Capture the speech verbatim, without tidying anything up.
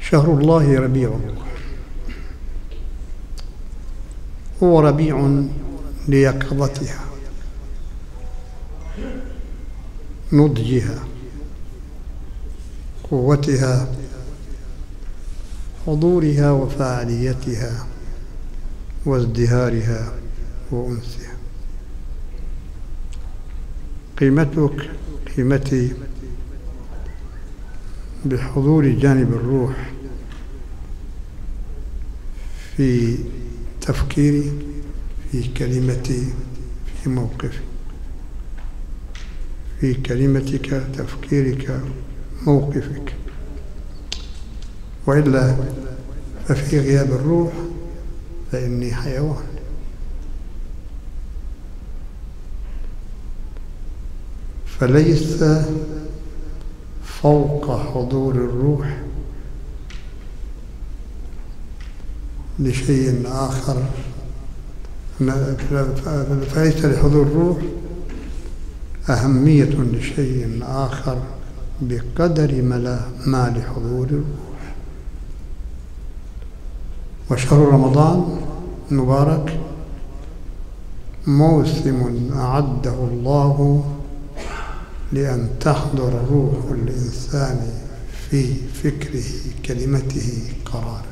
شهر الله ربيع الروح، هو ربيع ليقظتها، نضجها، قوتها، حضورها وفاعليتها وازدهارها وأنسها. قيمتك قيمتي بحضور جانب الروح في تفكيري، في كلمتي، في موقفي. في كلمتك، تفكيرك، موقفك، وإلا ففي غياب الروح فإني حيوان. فليس فوق حضور الروح لشيء آخر، فليس لحضور الروح أهمية لشيء آخر بقدر ما لحضور الروح. وشهر رمضان المبارك موسم أعده الله لأن تحضر روح الإنسان في فكره، كلمته، قراره.